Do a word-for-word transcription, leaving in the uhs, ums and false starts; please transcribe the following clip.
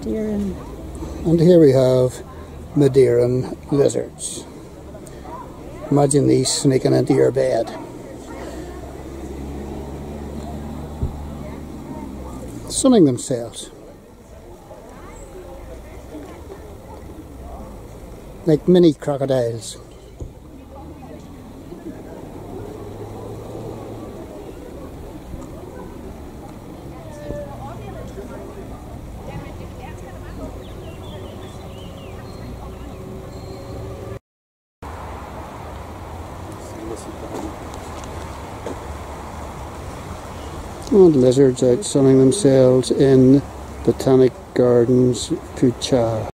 Madeiran. And here we have Madeiran lizards. Imagine these sneaking into your bed. Sunning themselves. Like mini crocodiles. And lizards out sunning themselves in Botanic Gardens, Funchal.